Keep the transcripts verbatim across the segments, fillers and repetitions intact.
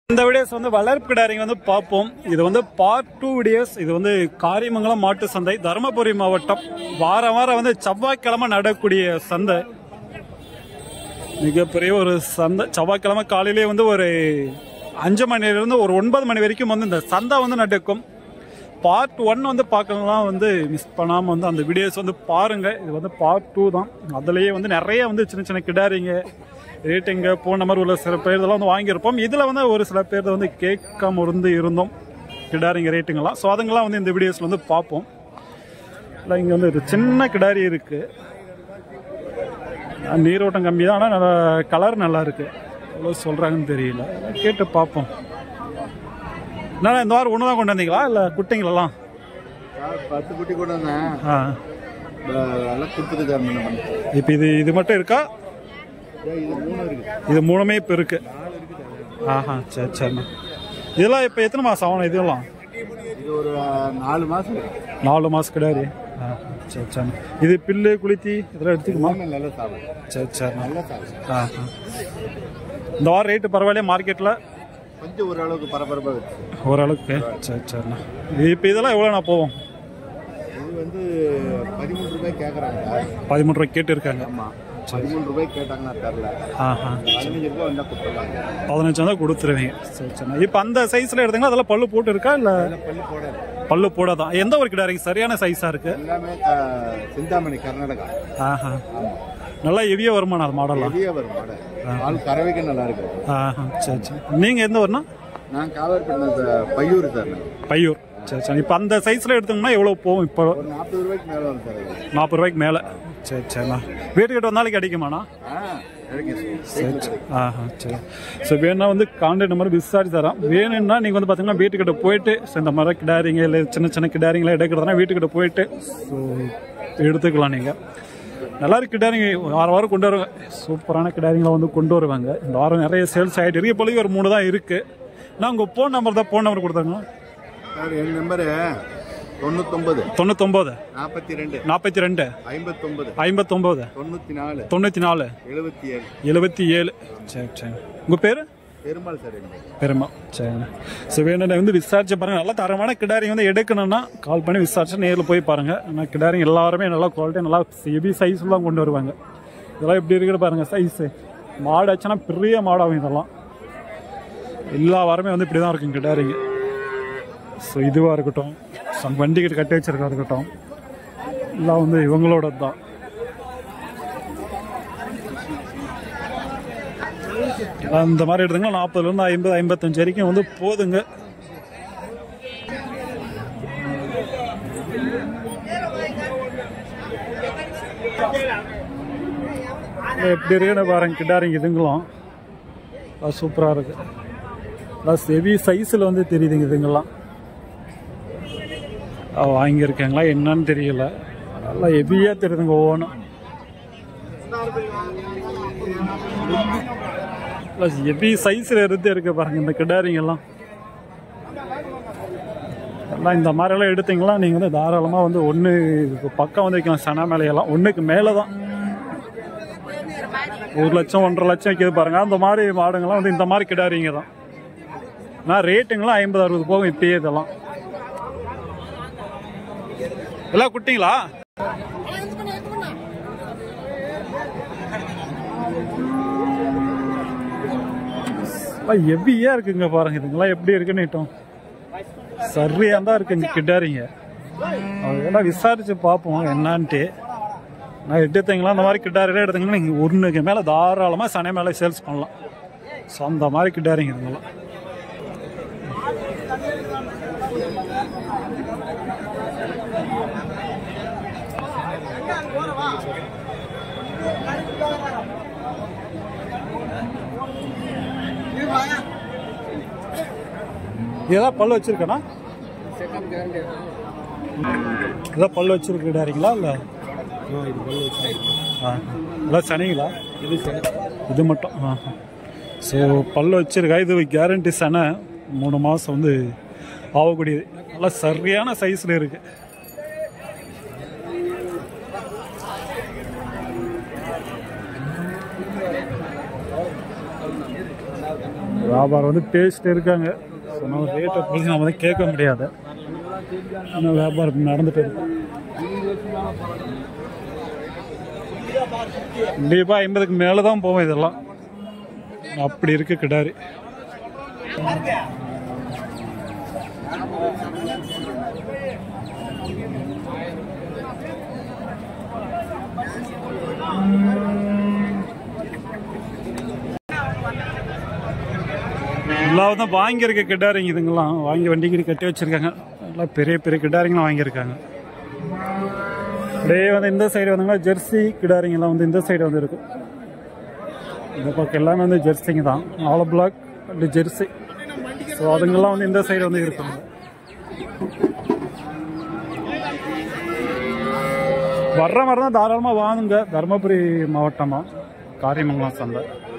இந்த வீடியோஸ் வந்து வளர்ப்பு கிடாரிங்க வந்து பார்ப்போம். இது வந்து பார்ட் டூ வீடியோஸ். இது வந்து காரியமங்கலம் மாட்டு சந்தை, தருமபுரி மாவட்டம். வாரம் வாரம் வந்து செவ்வாய்க்கிழமை நடக்கக்கூடிய சந்தை, மிகப்பெரிய ஒரு சந்தை. செவ்வாய்க்கிழமை காலையிலேயே வந்து ஒரு அஞ்சு மணிலிருந்து ஒரு ஒன்பது மணி வரைக்கும் வந்து இந்த சந்தை வந்து நடக்கும். பார்ட் ஒன் வந்து பார்க்கலாம், வந்து மிஸ் பண்ணாமல் வந்து அந்த வீடியோஸ் வந்து பாருங்கள். இது வந்து பார்ட் டூ தான். அதுலேயே வந்து நிறைய வந்து சின்ன சின்ன கிடாரிங்க ரேட்டிங்க போன மாதிரி உள்ள சில பேர் இதெல்லாம் வந்து வாங்கியிருப்போம். இதில் வந்து ஒரு சில பேர் வந்து கேட்காம இருந்து இருந்தோம் கிடாரிங்க ரேட்டுங்கெல்லாம். ஸோ அதுங்கெல்லாம் வந்து இந்த வீடியோஸில் வந்து பார்ப்போம். இல்லை இங்கே வந்து ஒரு சின்ன கிடாரி இருக்குது, நீரோட்டம் கம்மி தான், ஆனால் நல்லா கலர் நல்லா இருக்குது. எவ்வளோ சொல்கிறாங்கன்னு தெரியல, கேட்டு பார்ப்போம். என்னன்னா இந்த வாரம் ஒன்று தான் கொண்டு வந்தீங்களா இல்லை குட்டிங்களெல்லாம்? பத்து குட்டி கொண்டு வந்தேன். ஆ, இப்போ இது இது மட்டும் இருக்கா? இது மூணுமே இப்போ இருக்கு. ஆஹா, சரி சரிண்ணா. இதெல்லாம் இப்போ எத்தனை மாதம் ஆகணும்? இதெல்லாம் இது ஒரு நாலு மாதம் நாலு மாதம் கிடையாது. சரி சரி. இது பில்லு குளித்தி இதெல்லாம் எடுத்துக்குமா? நல்லா சாப்பிடும். சரி சரி. நல்லா சாப்பிடும். ஆஹா, இந்த வாரம் ரேட்டு பரவாயில்லையா மார்க்கெட்டில்? கொஞ்சம் ஓரளவுக்கு பரபரப்பாக இருக்கு. ஓரளவுக்கு. சரி சரிண்ணா. இப்போ இதெல்லாம் எவ்வளோண்ணா போவோம்? இது வந்து பதிமூணு ரூபாய் கேட்குறாங்க. பதிமூணு ரூபாய் கேட்டு இருக்காங்க. ஆமாம், பதிமூணு ரூபாய் கேட்டாங்கன்னா தரல. ஆஹா, பதினஞ்சு ரூபாய் வந்தால் கொடுத்துருவாங்க. பதினஞ்சு தான் கொடுத்துருவீங்க. சரி சரிண்ணா. இப்போ அந்த சைஸில் எடுத்தீங்கன்னா அதெல்லாம் பல்லு போட்டு இருக்கா இல்லை? பள்ளி போட பல்லு போடாதான். எந்த ஒரு கிடாரிங்க சரியான சைஸாக இருக்கு? எல்லாமே சிந்தாமணி கர்நாடகா. ஆஹா, நல்லா ஹெவியா வருமானம் அது மாடலாம். ஹெவியா வரும் மாடல். பால் கறவைக்கு நல்லா இருக்கு. ஆஹா, சரி சரி. நீங்க எந்த ஊர்னா? நான் காவேரிப்பட்டின பையூர் சார். பையூர். சரி சரி. இப்போ அந்த சைஸ்ல எடுத்தோம்னா எவ்வளவு போகும்? இப்போ ஒரு நாற்பது ரூபாய்க்கு மேலே வரும் சார். நாற்பது ரூபாய்க்கு மேலே. சரி சரிண்ணா. வீட்டுக்கிட்ட வந்தாலும் கிடைக்குமாண்ணா? சரி. ஆஹா, சரி. ஸோ வேணும்னா வந்து கான்டாக்ட் நம்பர் விசாரிச்சு தரோம். வேணும்னா நீங்கள் வந்து பார்த்தீங்கன்னா வீட்டுக்கிட்ட போயிட்டு ஸோ இந்த மாதிரி கிடாரிங்க இல்லை சின்ன சின்ன கிடாரிங்களை எடுக்கிறதுனா வீட்டுக்கிட்ட போயிட்டு ஸோ எடுத்துக்கலாம். நீங்கள் நல்லா இருக்கு கிடாரிங்க வாரம் வாரம் கொண்டு வருவாங்க. சூப்பரான கிடாரிங்களை வந்து கொண்டு வருவாங்க. இந்த வாரம் நிறைய சேல்ஸ் ஆகிட்டு இருக்கு. இப்போதைக்கு ஒரு மூணு தான் இருக்குது. நான் உங்கள் ஃபோன் நம்பர் தான் ஃபோன் நம்பர் கொடுத்தாங்க சார். என் நம்பரு தொண்ணூத்தொம்பது தொண்ணூத்தொம்பது நாற்பத்தி ரெண்டு நாற்பத்தி ரெண்டு ஐம்பத்தொம்பது ஐம்பத்தொம்பது தொண்ணூற்றி நாலு தொண்ணூற்றி நாலு எழுபத்தி ஏழு எழுபத்தி ஏழு. சரி சரி. உங்கள் பேர்? பெருமாள் சார். பெருமாள். சரி. ஸோ வேணும் வந்து விசாரிச்சு பாருங்கள். நல்லா தரமான கிடாரிங்க வந்து எடுக்கணும்னா கால் பண்ணி விசாரிச்சு நேரில் போய் பாருங்கள். ஆனால் கிடாரிங்க எல்லாருமே நல்லா குவாலிட்டி நல்லா ஹெவி சைஸ்லாம் கொண்டு வருவாங்க. இதெல்லாம் எப்படி இருக்குது பாருங்கள் சைஸு. மாடு ஆச்சுன்னா பெரிய மாடாகும். இதெல்லாம் எல்லா வாரமே வந்து இப்படி தான் இருக்கும் கிடாரிங்க. ஸோ இதுவாக இருக்கட்டும், ஸோ வண்டிக்கிட்ட கட்டி வச்சிருக்கா இருக்கட்டும், எல்லாம் வந்து இவங்களோட தான். அந்த மாதிரி எடுத்துங்கன்னா நாற்பதுலேருந்து ஐம்பது ஐம்பத்தஞ்சு வரைக்கும் வந்து போதுங்க. எப்படி இருக்குன்னு பாருங்க கிடாரிங்க. இதுங்களும் சூப்பராக இருக்கு. ப்ளஸ் ஹெவி சைஸில் வந்து தெரியுதுங்க இதுங்கெல்லாம். வாங்கியிருக்காங்களா என்னன்னு தெரியல, நல்லா ஹெவியாக தெரியுதுங்க ஒவ்வொன்றும். ப்ளஸ் ஹெவி சைஸில் இருந்து இருக்க பாருங்க இந்த கிடாரிங்கெல்லாம். எல்லாம் இந்த மாதிரியெல்லாம் எடுத்தீங்களா நீங்கள் வந்து தாராளமாக வந்து ஒன்று பக்கம் வந்து வைக்கலாம். சனா மேலையெல்லாம் ஒன்றுக்கு மேலே தான் ஒரு லட்சம் ஒன்றரை லட்சம் வைக்கிறது பாருங்க. அந்த மாதிரி மாடுங்கள்லாம் வந்து இந்த மாதிரி கிடாரிங்க தான். நான் ரேட்டுங்களாம் ஐம்பது அறுபது போகும் இப்பயே. இதெல்லாம் எல்லாம் குட்டிங்களா? ஹெவியா இருக்குங்க பாருங்க. இதுங்கெல்லாம் எப்படி இருக்குன்னு சரியா தான் இருக்குங்க கிட்டாரிங்க. அதெல்லாம் விசாரிச்சு பார்ப்போம் என்னான்ட்டு. நான் எடுத்தீங்களா அந்த மாதிரி கிட்டாரிலாம் எடுத்தீங்கன்னா நீங்கள் ஒன்றுக்கு மேலே தாராளமாக சனை மேலே சேல்ஸ் பண்ணலாம். ஸோ அந்த மாதிரி கிட்டாரிங்க இதுங்கெல்லாம். இதெல்லாம் பல்லு வச்சிருக்கேண்ணா? இதெல்லாம் பல்லு வச்சிருக்க கிடாரிங்களா இல்லை? ஆ, இதெல்லாம் சனிங்களா? இது இது மட்டும். ஆ, ஸோ பல்லு வச்சிருக்கா. இது கேரண்டி சனை, மூணு மாதம் வந்து ஆகக்கூடியது. நல்லா சரியான சைஸில் இருக்குது. வியாபாரம் வந்து பேசிட்டு இருக்காங்க. சொன்ன ரேட்டை பற்றி நம்ம வந்து கேட்க முடியாது. இன்னும் வியாபாரம் நடந்துட்டு இருக்கு. கண்டிப்பாக ஐம்பதுக்கு மேலே தான் போவோம். இதெல்லாம் அப்படி இருக்கு கிடாரி. எல்லாம் வந்து வாங்கியிருக்க கிடாரிங்க. இதுங்கெல்லாம் வாங்கி வண்டிக்கு கட்டி வச்சிருக்காங்க. எல்லாம் பெரிய பெரிய கிடாரிங்களாம் வாங்கியிருக்காங்க. அப்படியே வந்து இந்த சைடு வந்தாங்கன்னா ஜெர்சி கிடாரிங்கெல்லாம் வந்து இந்த சைடு வந்து இருக்கும். இந்த பக்கம் எல்லாமே வந்து ஜெர்சிங்க தான். ஆல் பிளாக் அப்படி ஜெர்சி. ஸோ அதுங்கெல்லாம் வந்து இந்த சைடு வந்து இருக்கும். வர்ற மாதிரி தான் தாராளமாக வாங்குங்க. தருமபுரி மாவட்டமா காரியமங்கலம் சந்தை.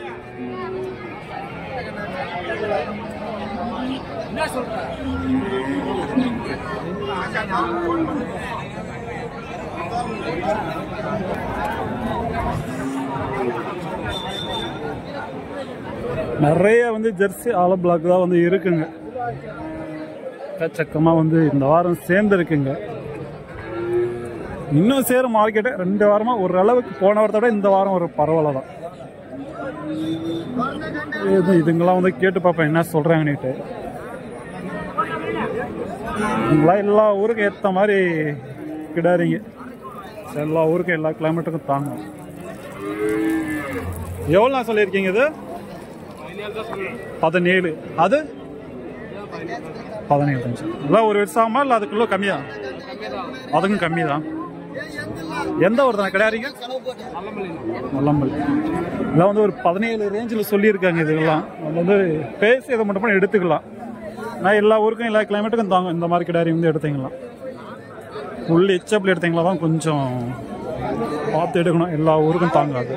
நிறைய வந்து ஜெர்சி ஆல பிளாக் தான் வந்து இருக்குங்க. எக்கச்சக்கமா வந்து இந்த வாரம் சேர்ந்து இருக்குங்க. இன்னும் சேரும் மார்க்கெட்டு ரெண்டு வாரமா ஒரு அளவுக்கு போன வாரத்தோட இந்த வாரம் ஒரு பரவாயில்ல தான். இதுங்கெல்லாம் வந்து கேட்டு பார்ப்பேன் என்ன சொல்றாங்கன்னுட்டு. இதுங்களாம் எல்லா ஊருக்கும் ஏற்ற மாதிரி கிடாரிங்க. எல்லா ஊருக்கும் எல்லா கிளைமேட்டுக்கும் தாங்க. எவ்வளோ நான் சொல்லியிருக்கீங்க? இது பதினேழு. அது பதினேழு அஞ்சு. எல்லாம் ஒரு வருஷமா இல்லை அதுக்குள்ள கம்மியா? அதுக்கும் கம்மி தான். எந்த ஒரு தானே கிடாரிங்க? மல்லம்பள்ளி. இதெல்லாம் வந்து ஒரு பதினேழு ரேஞ்சில் சொல்லியிருக்காங்க. இதுக்கெல்லாம் நம்ம வந்து பேசி இதை மட்டும் பண்ணி எடுத்துக்கலாம். நான் எல்லா ஊருக்கும் எல்லா கிளைமேட்டுக்கும் தாங்க. இந்த மாதிரி கிடாரி வந்து எடுத்துக்கலாம். உள்ளே எச்சப்பில் எடுத்தீங்களா தான் கொஞ்சம் பார்த்து எடுக்கணும். எல்லா ஊருக்கும் தாங்காது.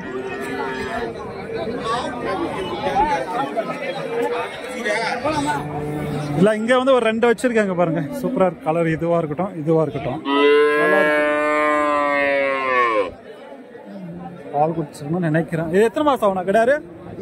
இல்லை இங்கே வந்து ஒரு ரெண்டு வச்சிருக்காங்க பாருங்க. சூப்பராக இருக்கு. கலர் இதுவாக இருக்கட்டும் இதுவாக இருக்கட்டும். நல்லா இருக்கு. பால் குடிச்சிருக்கணும்னு நினைக்கிறேன். இது எத்தனை மாதம் ஆகும்ண்ணா கிடாரு?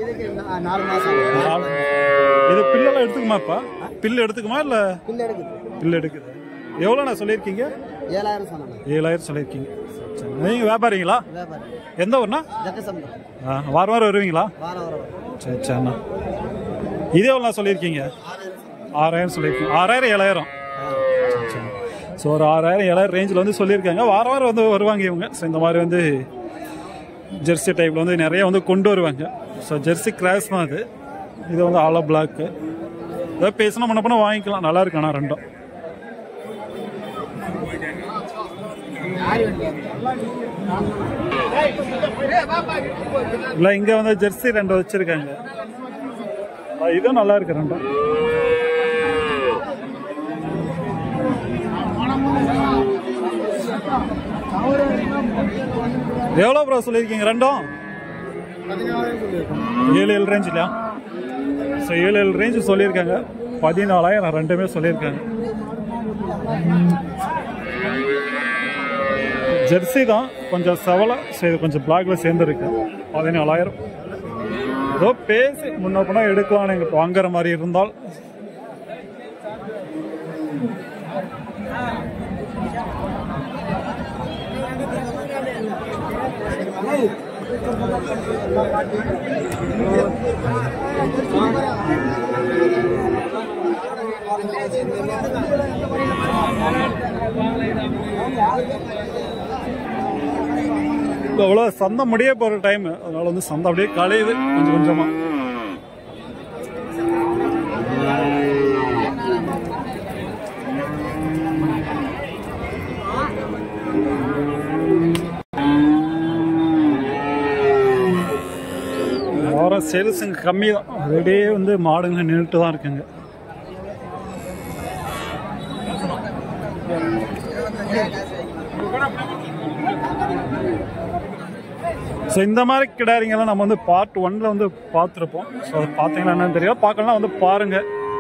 இது பில்லெல்லாம் எடுத்துக்குமாப்பா? பில்லு எடுத்துக்குமா இல்லை? பில்லு எடுக்குது. எவ்வளோண்ணா சொல்லியிருக்கீங்க? ஏழாயிரம் சொல்லியிருக்கீங்க. நீங்க வியாபாரிங்களா? எந்த ஊர்னா? வாரம் வாரம் வருவீங்களா? சரி சரிண்ணா. இது எவ்வளோ சொல்லியிருக்கீங்க? ஆறாயிரம் சொல்லியிருக்கீங்க. ஆறாயிரம் ஏழாயிரம். ஸோ ஒரு ஆறாயிரம் ஏழாயிரம் ரேஞ்சில் வந்து சொல்லியிருக்காங்க. வாரம் வாரம் வந்து வருவாங்க இவங்க. ஸோ இந்த மாதிரி வந்து ஜெர்சி டைப்பில் வந்து நிறைய வந்து கொண்டு வருவாங்க. ஸோ ஜெர்சி கிராஸ் தான் அது. இது வந்து ஆலோ பிளாக்கு. ஏதோ பேசினா முன்ன பண்ண வாங்கிக்கலாம். நல்லா இருக்கு ஆனால் ரெண்டும். இல்லை இங்கே வந்து ஜெர்சி ரெண்டு வச்சிருக்காங்க. இதுவும் நல்லா இருக்கு ரெண்டும். எவ்வளோ ப்ரோ சொல்லியிருக்கீங்க ரெண்டும்? ஏழு ஏழு ரேஞ்ச் இல்லையா? ஸோ ஏழு ஏழு ரேஞ்சு சொல்லியிருக்காங்க. பதினாலாயிரம் ரெண்டுமே சொல்லியிருக்காங்க. ஜெர்சி தான் கொஞ்சம் செவலை. ஸோ இது கொஞ்சம் பிளாக்ல சேர்ந்துருக்கு. பதினாலாயிரம். ஏதோ பேசி முன்ன பின்னா எடுக்கலாம் எங்களுக்கு வாங்குற மாதிரி இருந்தால். அவ்வளோ சந்தை முடிய போகிற டைம். அதனால வந்து சந்தை அப்படியே கலையுது கொஞ்சம் கொஞ்சமா. வாரம் சேல்ஸுங்க கம்மி தான். அதோடய வந்து மாடுங்க நின்றுட்டு தான் இருக்குங்க. ஸோ இந்த மாதிரி கிடாரிங்கெல்லாம் நம்ம வந்து பார்ட் ஒன்ல வந்து பார்த்துருப்போம். ஸோ அதை பார்த்தீங்கன்னா என்னன்னு தெரியல. பார்க்கலாம் வந்து பாருங்க.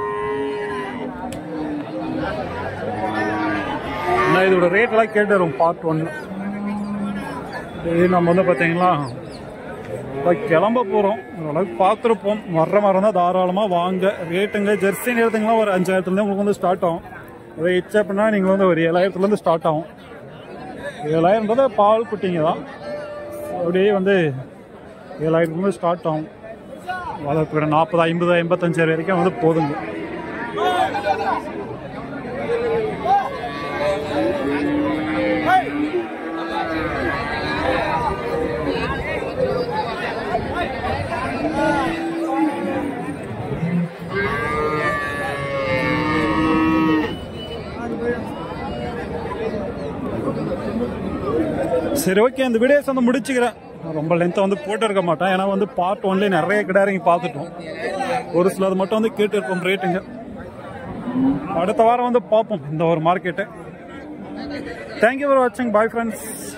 நான் இதோட ரேட்டெல்லாம் கேட்டு வரும் பார்ட் ஒன்ல. நம்ம வந்து பார்த்தீங்கன்னா இப்போ கிளம்ப போகிறோம். ஓரளவுக்கு பார்த்துருப்போம். வர்ற மாதிரி இருந்தால் தாராளமாக வாங்க. ரேட்டுங்க ஜெர்சி நேரத்துங்களாம் ஒரு அஞ்சாயிரத்துலேருந்து உங்களுக்கு வந்து ஸ்டார்ட் ஆகும். அதை இச்சா அப்படின்னா நீங்கள் வந்து ஒரு ஏழாயிரத்துலேருந்து ஸ்டார்ட் ஆகும். ஏழாயிரம்ன்றது பால் குட்டிங்க தான். அப்படியே வந்து ஏழாயிரத்துலேருந்து ஸ்டார்ட் ஆகும். வளர்ப்பு நாற்பது ஐம்பது ஐம்பத்தஞ்சாயிரம் வரைக்கும் வந்து போதுங்க. சரி, ஓகே. இந்த வீடியோஸ் வந்து முடிச்சுக்கிறேன். ரொம்ப லென்த்தாக வந்து போட்டு இருக்க மாட்டேன். ஏன்னா வந்து பார்ட் ஒன்லேயே நிறைய கிடாரிங்க பார்த்துட்டோம். ஒரு சிலது மட்டும் வந்து கேட்டு இருப்போம் ரேட்டுங்க. அடுத்த வாரம் வந்து பார்ப்போம் இந்த ஒரு மார்க்கெட்டு. தேங்க்யூ ஃபார் வாட்சிங். Bye friends.